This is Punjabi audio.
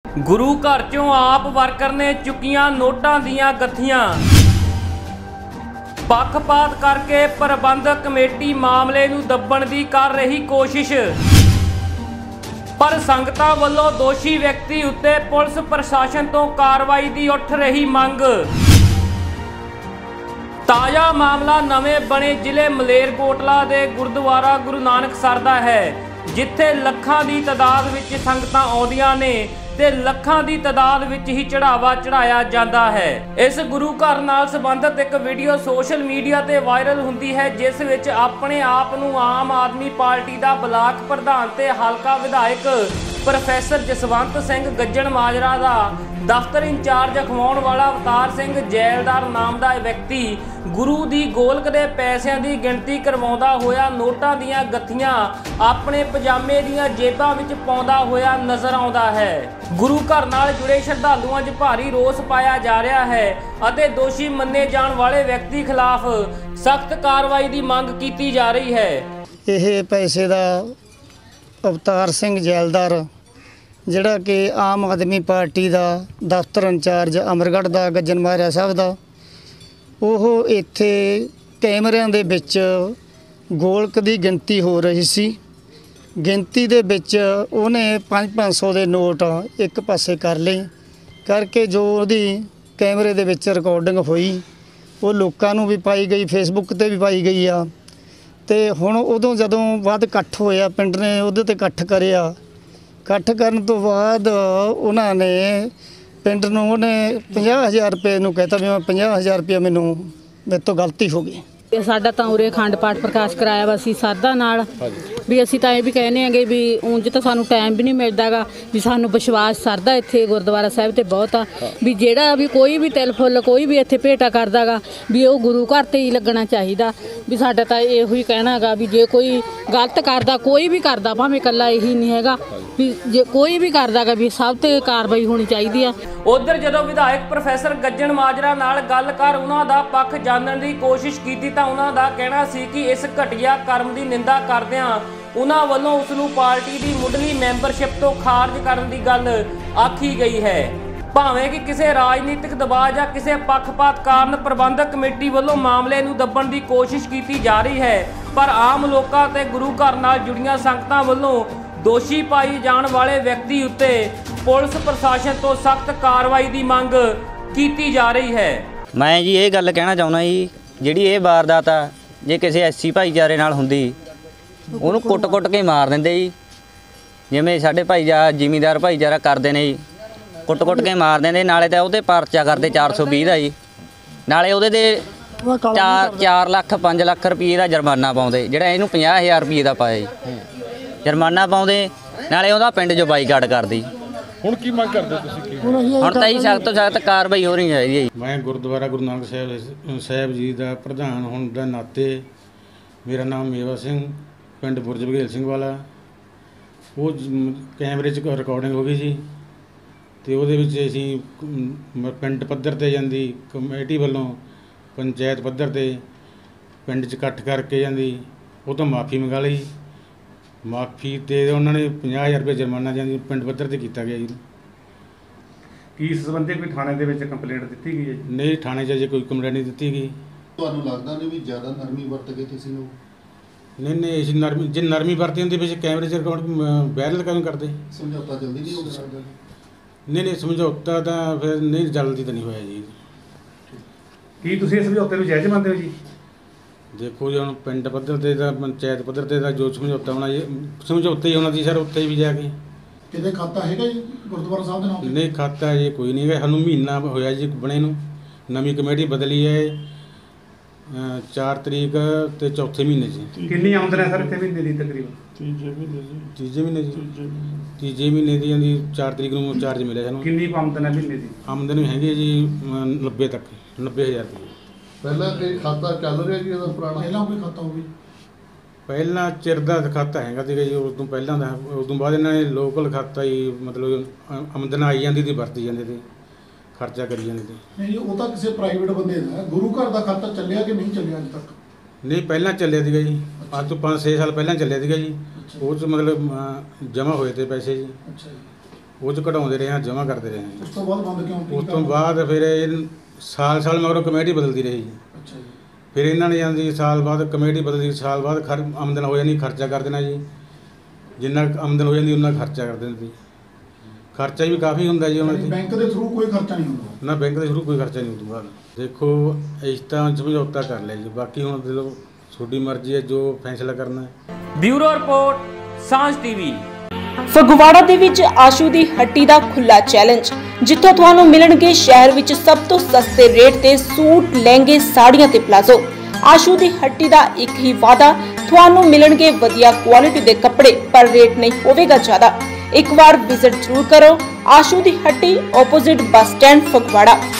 ਗੁਰੂ ਘਰ ਚੋਂ ਆਪ ਵਰਕਰ ਨੇ ਚੁੱਕੀਆਂ ਨੋਟਾਂ ਦੀਆਂ ਗੱਥੀਆਂ। ਪੱਖਪਾਤ ਕਰਕੇ ਪ੍ਰਬੰਧਕ ਕਮੇਟੀ ਮਾਮਲੇ ਨੂੰ ਦੱਬਣ ਦੀ ਕਰ ਰਹੀ ਕੋਸ਼ਿਸ਼, ਪਰ ਸੰਗਤਾਂ ਵੱਲੋਂ ਦੋਸ਼ੀ ਵਿਅਕਤੀ ਉੱਤੇ ਪੁਲਿਸ ਪ੍ਰਸ਼ਾਸਨ ਤੋਂ ਕਾਰਵਾਈ ਦੀ ਉੱਠ ਰਹੀ ਮੰਗ। ਤਾਜ਼ਾ ਮਾਮਲਾ ਨਵੇਂ ਬਣੇ ਜ਼ਿਲ੍ਹੇ ਮਲੇਰਕੋਟਲਾ ਦੇ ਗੁਰਦੁਆਰਾ ਗੁਰੂ ਨਾਨਕਸਰ ਦਾ ਹੈ, ਜਿੱਥੇ ਲੱਖਾਂ ਦੀ ਤਾਦਾਦ ਵਿੱਚ ਸੰਗਤਾਂ ਆਉਂਦੀਆਂ ਨੇ ਤੇ ਲੱਖਾਂ ਦੀ ਤਾਦਾਦ ਵਿੱਚ ਹੀ ਚੜਾਵਾ ਚੜਾਇਆ ਜਾਂਦਾ ਹੈ। ਇਸ ਗੁਰੂ ਘਰ ਨਾਲ ਸੰਬੰਧਿਤ ਇੱਕ ਵੀਡੀਓ ਸੋਸ਼ਲ ਮੀਡੀਆ ਤੇ ਵਾਇਰਲ ਹੁੰਦੀ ਹੈ, ਜਿਸ ਵਿੱਚ ਆਪਣੇ ਆਪ ਨੂੰ ਆਮ ਆਦਮੀ ਪਾਰਟੀ ਦਾ ਬਲਾਕ ਪ੍ਰਧਾਨ ਤੇ ਹਲਕਾ ਵਿਧਾਇਕ ਪ੍ਰੋਫੈਸਰ ਜਸਵੰਤ ਸਿੰਘ ਗੱਜਣ ਮਾਜਰਾ ਦਾ ਦਫ਼ਤਰ ਇੰਚਾਰਜ ਅਖਵਾਉਣ ਵਾਲਾ ਅਵਤਾਰ ਸਿੰਘ ਜੈਲਦਾਰ ਨਾਮ ਦਾ ਵਿਅਕਤੀ ਗੁਰੂ ਦੀ ਗੋਲਕ ਦੇ ਪੈਸਿਆਂ ਦੀ ਗਿਣਤੀ ਕਰਵਾਉਂਦਾ ਹੋਇਆ ਨੋਟਾਂ ਦੀਆਂ ਗੱਥੀਆਂ ਆਪਣੇ ਪਜਾਮੇ ਦੀਆਂ ਜੇਬਾਂ ਵਿੱਚ ਪਾਉਂਦਾ ਹੋਇਆ ਨਜ਼ਰ ਆਉਂਦਾ ਹੈ। ਗੁਰੂ ਘਰ ਨਾਲ ਜੁੜੇ ਸ਼ਰਧਾਲੂਆਂ 'ਚ ਭਾਰੀ ਰੋਸ ਪਾਇਆ ਜਾ ਰਿਹਾ ਹੈ ਅਤੇ ਦੋਸ਼ੀ ਮੰਨੇ ਜਾਣ ਵਾਲੇ ਵਿਅਕਤੀ ਖਿਲਾਫ ਸਖਤ ਕਾਰਵਾਈ ਦੀ ਮੰਗ ਕੀਤੀ ਜਾ ਰਹੀ ਹੈ। ਇਹ ਪੈਸੇ ਦਾ ਅਵਤਾਰ ਸਿੰਘ ਜੈਲਦਾਰ ਜਿਹੜਾ ਕਿ ਆਮ ਆਦਮੀ ਪਾਰਟੀ ਦਾ ਦਫ਼ਤਰ ਇੰਚਾਰਜ ਅਮਰਗੜ੍ਹ ਦਾ ਗੱਜਣ ਮਾਜਰਾ ਸਾਹਿਬ ਦਾ, ਉਹ ਇੱਥੇ ਕੈਮਰਿਆਂ ਦੇ ਵਿੱਚ ਗੋਲਕ ਦੀ ਗਿਣਤੀ ਹੋ ਰਹੀ ਸੀ। ਗਿਣਤੀ ਦੇ ਵਿੱਚ ਉਹਨੇ 500 ਦੇ ਨੋਟ ਇੱਕ ਪਾਸੇ ਕਰ ਲਏ, ਕਰਕੇ ਜੋ ਉਹਦੀ ਕੈਮਰੇ ਦੇ ਵਿੱਚ ਰਿਕਾਰਡਿੰਗ ਹੋਈ ਉਹ ਲੋਕਾਂ ਨੂੰ ਵੀ ਪਾਈ ਗਈ, ਫੇਸਬੁੱਕ ਤੇ ਵੀ ਪਾਈ ਗਈ ਆ। ਤੇ ਹੁਣ ਉਦੋਂ ਜਦੋਂ ਬਾਅਦ ਇਕੱਠ ਹੋਇਆ, ਪਿੰਡ ਨੇ ਉਹਦੇ ਤੇ ਇਕੱਠ ਕਰਿਆ। ਇਕੱਠ ਕਰਨ ਤੋਂ ਬਾਅਦ ਉਹਨਾਂ ਨੇ ਪਿੰਡ ਨੂੰ ਉਹਨੇ 50,000 ਰੁਪਏ ਨੂੰ ਕਹਿਤਾ ਵੀ ਮੈਂ 50,000 ਰੁਪਏ ਮੇਰੇ ਤੋਂ ਗਲਤੀ ਹੋ ਗਈ। ਸਾਡਾ ਤਾਂ ਉਰੇ ਅਖੰਡ ਪਾਠ ਪ੍ਰਕਾਸ਼ ਕਰਾਇਆ ਵਾ ਸੀ ਸਰਦਾ ਨਾਲ ਵੀ ਅਸੀਂ ਤਾਂ ਇਹ ਵੀ ਕਹਿੰਦੇ ਆਂਗੇ ਵੀ ਉਂਝ ਤਾਂ ਸਾਨੂੰ ਟਾਈਮ ਵੀ ਨਹੀਂ ਮਿਲਦਾਗਾ ਵੀ ਸਾਨੂੰ ਵਿਸ਼ਵਾਸ ਸਰਦਾ ਇੱਥੇ ਗੁਰਦੁਆਰਾ ਸਾਹਿਬ ਤੇ ਬਹੁਤ ਆ ਵੀ ਜਿਹੜਾ ਵੀ ਕੋਈ ਵੀ ਤਿਲ ਫੁੱਲ ਕੋਈ ਵੀ ਇੱਥੇ ਭੇਟਾ ਕਰਦਾਗਾ ਵੀ ਉਹ ਗੁਰੂ ਘਰ ਤੇ ਹੀ ਲੱਗਣਾ ਚਾਹੀਦਾ। ਵੀ ਸਾਡਾ ਤਾਂ ਇਹੋ ਹੀ ਕਹਿਣਾ ਹੈਗਾ ਵੀ ਜੇ ਕੋਈ ਗਲਤ ਕਰਦਾ, ਕੋਈ ਵੀ ਕਰਦਾ, ਭਾਵੇਂ ਇਕੱਲਾ ਇਹੀ ਨਹੀਂ ਹੈਗਾ, ਵੀ ਜੇ ਕੋਈ ਵੀ ਕਰਦਾਗਾ ਵੀ ਸਭ ਤੇ ਕਾਰਵਾਈ ਹੋਣੀ ਚਾਹੀਦੀ ਆ। ਉਧਰ ਜਦੋਂ ਵਿਧਾਇਕ ਪ੍ਰੋਫੈਸਰ ਗੱਜਣ ਮਾਜਰਾ ਨਾਲ ਗੱਲ ਕਰ ਉਹਨਾਂ ਦਾ ਪੱਖ ਜਾਣਨ ਦੀ ਕੋਸ਼ਿਸ਼ ਕੀਤੀ ਤਾਂ ਉਹਨਾਂ ਦਾ ਕਹਿਣਾ ਸੀ ਕਿ ਇਸ ਘਟੀਆ ਕਰਮ ਦੀ ਨਿੰਦਾ ਕਰਦਿਆਂ ਉਹਨਾਂ ਵੱਲੋਂ ਉਸ ਨੂੰ ਪਾਰਟੀ ਦੀ ਮੁੱਢਲੀ ਮੈਂਬਰਸ਼ਿਪ ਤੋਂ ਖਾਰਜ ਕਰਨ ਦੀ ਗੱਲ ਆਖੀ ਗਈ ਹੈ। ਭਾਵੇਂ ਕਿ ਕਿਸੇ ਰਾਜਨੀਤਿਕ ਦਬਾਅ ਜਾਂ ਕਿਸੇ ਪੱਖਪਾਤ ਕਾਰਨ ਪ੍ਰਬੰਧਕ ਕਮੇਟੀ ਵੱਲੋਂ ਮਾਮਲੇ ਨੂੰ ਦੱਬਣ ਦੀ ਕੋਸ਼ਿਸ਼ ਕੀਤੀ ਜਾ ਰਹੀ ਹੈ, ਪਰ ਆਮ ਲੋਕਾਂ ਤੇ ਗੁਰੂ ਘਰ ਨਾਲ ਜੁੜੀਆਂ ਸੰਗਤਾਂ ਵੱਲੋਂ ਦੋਸ਼ੀ ਪਾਈ ਜਾਣ ਵਾਲੇ ਵਿਅਕਤੀ ਉੱਤੇ ਪੁਲਿਸ ਪ੍ਰਸ਼ਾਸਨ ਤੋਂ ਸਖਤ ਕਾਰਵਾਈ ਦੀ ਮੰਗ ਕੀਤੀ ਜਾ ਰਹੀ ਹੈ। ਮੈਂ ਜੀ ਇਹ ਗੱਲ ਕਹਿਣਾ ਚਾਹੁੰਦਾ ਜੀ, ਜਿਹੜੀ ਇਹ ਵਾਰਦਾਤ ਆ ਜੇ ਕਿਸੇ ਐਸਸੀ ਭਾਈਚਾਰੇ ਨਾਲ ਹੁੰਦੀ ਉਹਨੂੰ ਕੁੱਟ-ਕੁੱਟ ਕੇ ਮਾਰ ਦਿੰਦੇ ਜੀ, ਜਿਵੇਂ ਸਾਡੇ ਜ਼ਿਮੀਂਦਾਰ ਭਾਈਚਾਰਾ ਕਰਦੇ ਨੇ ਜੀ, ਕੁੱਟ-ਕੁੱਟ ਕੇ ਮਾਰ ਦਿੰਦੇ। ਨਾਲੇ ਤਾਂ ਉਹਦੇ ਪਰਚਾ ਕਰਦੇ 420 ਦਾ ਜੀ, ਨਾਲੇ ਉਹਦੇ ਤੇ 4 ਲੱਖ 5 ਲੱਖ ਰੁਪਏ ਦਾ ਜੁਰਮਾਨਾ ਪਾਉਂਦੇ, ਜਿਹੜਾ ਇਹਨੂੰ 50,000 ਰੁਪਏ ਦਾ ਪਾਇਆ ਜੀ ਜੁਰਮਾਨਾ ਪਾਉਂਦੇ, ਨਾਲੇ ਉਹਦਾ ਪਿੰਡ 'ਚੋਂ ਬਾਈਕਾਟ ਕਰਦੀ। ਹੁਣ ਕੀ ਮੰਗ ਕਰਦੇ ਤੁਸੀਂ? ਹੁਣ ਤਾਂ ਹੀ ਸਖਤ ਤੋਂ ਸਖਤ ਕਾਰਵਾਈ ਹੋ ਰਹੀ ਚਾਹੀਦੀ ਹੈ ਜੀ। ਮੈਂ ਗੁਰਦੁਆਰਾ ਗੁਰੂ ਨਾਨਕ ਸਾਹਿਬ ਜੀ ਦਾ ਪ੍ਰਧਾਨ ਹੋਣ ਦੇ ਨਾਤੇ, ਮੇਰਾ ਨਾਮ ਮੇਵਾ ਸਿੰਘ, ਪਿੰਡ ਬੁਰਜ ਬਘੇਲ ਸਿੰਘ ਵਾਲਾ। ਉਹ ਕੈਮਰੇ 'ਚ ਰਿਕਾਰਡਿੰਗ ਹੋ ਗਈ ਸੀ ਅਤੇ ਉਹਦੇ ਵਿੱਚ ਅਸੀਂ ਪਿੰਡ ਪੱਧਰ 'ਤੇ ਜਾਂਦੀ ਕਮੇਟੀ ਵੱਲੋਂ ਪੰਚਾਇਤ ਪੱਧਰ 'ਤੇ ਪਿੰਡ 'ਚ ਇਕੱਠ ਕਰਕੇ ਜਾਂਦੀ, ਉਹ ਤੋਂ ਮਾਫੀ ਮੰਗਾ ਲਈ। ਮਾਫੀ ਤੇ ਉਹਨਾਂ ਨੇ 50,000 ਰੁਪਏ ਜੁਰਮਾਨਾ ਜਾਂਦੀ ਪਿੰਡ ਪੱਧਰ 'ਤੇ ਕੀਤਾ ਗਿਆ ਜੀ। ਕੀ ਇਸ ਸੰਬੰਧੀ ਕੋਈ ਥਾਣੇ ਦੇ ਵਿੱਚ ਕੰਪਲੇਂਟ ਦਿੱਤੀ ਗਈ ਹੈ ਜੀ? ਨਹੀਂ, ਥਾਣੇ 'ਚ ਅਜੇ ਕੋਈ ਕੰਪਲੇਂਟ ਨਹੀਂ ਦਿੱਤੀ ਗਈ। ਤੁਹਾਨੂੰ ਲੱਗਦਾ ਨਹੀਂ ਵੀ ਜ਼ਿਆਦਾ ਨਰਮੀ ਵਰਤ ਕੇ ਤੁਸੀਂ ਲੋਕ? ਨਹੀਂ, ਅਸੀਂ ਜੇ ਨਰਮੀ ਵਰਤੀ ਹੁੰਦੀ ਵਿੱਚ ਕੈਮਰੇ 'ਚ ਰਿਕਾਰਡ ਵਾਇਰਲ ਕਿਉਂ ਕਰਦੇ? ਸਮਝੌਤਾ ਜਲਦੀ ਨਹੀਂ ਹੋ ਗਿਆ? ਨਹੀਂ, ਸਮਝੌਤਾ ਤਾਂ ਫਿਰ ਨਹੀਂ, ਜਲਦੀ ਤਾਂ ਨਹੀਂ ਹੋਇਆ ਜੀ। ਕੀ ਤੁਸੀਂ ਇਸ ਸਮਝੌਤੇ ਨੂੰ ਜਾਇਜ਼ ਮੰਨਦੇ ਹੋ ਜੀ? ਦੇਖੋ ਜੀ, ਹੁਣ ਪਿੰਡ ਪੱਧਰ 'ਤੇ ਤਾਂ ਪੰਚਾਇਤ ਪੱਧਰ 'ਤੇ ਤਾਂ ਜੋ ਸਮਝੌਤਾ ਹੋਣਾ ਜੀ, ਸਮਝੌਤਾ ਹੀ ਹੋਣਾ ਸੀ ਸਰ, ਉੱਥੇ ਵੀ ਜਾ ਕੇ। ਕਿਤੇ ਖਾਤਾ ਹੈਗਾ ਜੀ ਗੁਰਦੁਆਰਾ ਸਾਹਿਬ ਦੇ ਨਾਮ? ਨਹੀਂ, ਖਾਤਾ ਜੀ ਕੋਈ ਨਹੀਂ ਹੈਗਾ, ਸਾਨੂੰ ਮਹੀਨਾ ਹੋਇਆ ਜੀ ਬਣੇ ਨੂੰ। ਨਵੀਂ ਕਮੇਟੀ ਬਦਲੀ ਹੈ 4 ਤਰੀਕ ਤੇ ਚੌਥੇ ਮਹੀਨੇ 'ਚ। ਕਿੰਨੀ ਆਮਦਨ ਹੈ ਸਰ ਇੱਥੇ ਮਹੀਨੇ ਦੀ ਤਕਰੀਬਨ? ਤੀਜੇ ਮਹੀਨੇ ਦੀ ਜਾਂਦੀ 4 ਤਰੀਕ ਨੂੰ ਚਾਰਜ ਮਿਲਿਆ ਸਾਨੂੰ। ਕਿੰਨੀ ਆਮਦਨ ਹੈ ਮਹੀਨੇ ਦੀ? ਆਮਦਨ ਹੈਗੀ ਜੀ 90 ਤੱਕ, 90,000 ਰੁਪਏ। ਪਹਿਲਾਂ ਕੋਈ ਖਾਤਾ ਚੱਲ ਰਿਹਾ ਜੀ ਇਹਦਾ ਪੁਰਾਣਾ? ਪਹਿਲਾਂ ਕੋਈ ਖਾਤਾ ਹੋਵੇ? ਪਹਿਲਾਂ ਚਿਰ ਦਾ ਖਾਤਾ ਹੈਗਾ ਸੀਗਾ ਜੀ, ਉਸ ਤੋਂ ਪਹਿਲਾਂ ਦਾ। ਉਸ ਤੋਂ ਬਾਅਦ ਇਹਨਾਂ ਨੇ ਲੋਕਲ ਖਾਤਾ ਹੀ, ਮਤਲਬ ਆਮਦਨ ਆਈ ਜਾਂਦੀ ਸੀ, ਵਰਤੀ ਜਾਂਦੇ ਤੇ, ਖਰਚਾ ਕਰੀ ਜਾਂਦੇ ਤੇ। ਨਹੀਂ, ਉਹ ਤਾਂ ਕਿਸੇ ਪ੍ਰਾਈਵੇਟ ਬੰਦੇ ਦਾ। ਗੁਰੂ ਘਰ ਦਾ ਖਾਤਾ ਚੱਲਿਆ ਕਿ ਨਹੀਂ ਚੱਲਿਆ ਅੱਜ ਤੱਕ? ਨਹੀਂ, ਪਹਿਲਾਂ ਚੱਲਿਆ ਸੀਗਾ ਜੀ, ਅੱਜ ਤੋਂ 5-6 ਸਾਲ ਪਹਿਲਾਂ ਚੱਲਿਆ ਸੀਗਾ ਜੀ। ਉਹ 'ਚ ਮਤਲਬ ਜਮ੍ਹਾਂ ਹੋਏ ਤੇ ਪੈਸੇ ਜੀ। ਅੱਛਾ ਜੀ। ਉਹ 'ਚ ਕਢਾਉਂਦੇ ਰਹੇ ਹਾਂ, ਜਮ੍ਹਾਂ ਕਰਦੇ ਰਹੇ ਹਾਂ। ਉਸ ਤੋਂ ਬਾਅਦ ਬੰਦ ਕਿਉਂ ਉਸ ਤੋਂ ਬਾਅਦ ਫਿਰ ਇਹ ਸਾਲ ਮਗਰੋਂ ਕਮੇਟੀ ਬਦਲਦੀ ਰਹੀ ਜੀ। ਅੱਛਾ ਜੀ। ਫਿਰ ਇਹਨਾਂ ਨੇ ਜਾਂਦੀ ਸਾਲ ਬਾਅਦ ਕਮੇਟੀ ਬਦਲਦੀ, ਸਾਲ ਬਾਅਦ ਆਮਦਨ ਹੋ ਜਾਂਦੀ, ਖਰਚਾ ਕਰ ਦੇਣਾ ਜੀ। ਜਿੰਨਾ ਆਮਦਨ ਹੋ ਜਾਂਦੀ ਉਹਨਾਂ ਖਰਚਾ ਕਰ ਦਿੰਦੇ ਸੀ। ਖਰਚਾ ਵੀ ਕਾਫੀ ਹੁੰਦਾ ਜੀ ਉਹਨਾਂ ਦੀ। ਬੈਂਕ ਦੇ ਥਰੂ ਕੋਈ ਖਰਚਾ ਨਹੀਂ ਹੁੰਦਾ ਨਾ, ਬੈਂਕ ਦੇ ਥਰੂ ਕੋਈ ਖਰਚਾ ਨਹੀਂ ਹੁੰਦਾ। ਦੇਖੋ ਇਸ ਤਰ੍ਹਾਂ ਸਮਝੌਤਾ ਕਰ ਲਿਆ ਜੀ, ਬਾਕੀ ਹੁਣ ਜਦੋਂ ਤੁਹਾਡੀ ਮਰਜ਼ੀ ਹੈ ਜੋ ਫੈਸਲਾ ਕਰਨਾ ਹੈ। Bureau report, Sanjh TV. Phagwara ਦੇ ਵਿੱਚ ਆਸ਼ੂ ਦੀ ਹੱਟੀ ਦਾ ਖੁੱਲਾ ਚੈਲੰਜ, ਜਿੱਥੋਂ ਤੁਹਾਨੂੰ ਮਿਲਣਗੇ ਸ਼ਹਿਰ ਵਿੱਚ ਸਭ ਤੋਂ ਸਸਤੇ ਰੇਟ ਤੇ ਸੂਟ, ਲਹਿੰਗੇ, ਸਾੜੀਆਂ ਤੇ ਪਲਾਜ਼ੋ। ਆਸ਼ੂ ਦੀ ਹੱਟੀ ਦਾ ਇੱਕ ਹੀ ਵਾਅਦਾ, ਤੁਹਾਨੂੰ ਮਿਲਣਗੇ ਵਧੀਆ ਕੁਆਲਿਟੀ ਦੇ ਕੱਪੜੇ, ਪਰ ਰੇਟ ਨਹੀਂ ਹੋਵੇਗਾ ਜ਼ਿਆਦਾ। ਇੱਕ ਵਾਰ ਵਿਜ਼ਿਟ ਜ਼ਰੂਰ ਕਰੋ ਆਸ਼ੂ ਦੀ ਹੱਟੀ, ਆਪੋਜ਼ਿਟ ਬੱਸ ਸਟੈਂਡ, ਫਗਵਾੜਾ।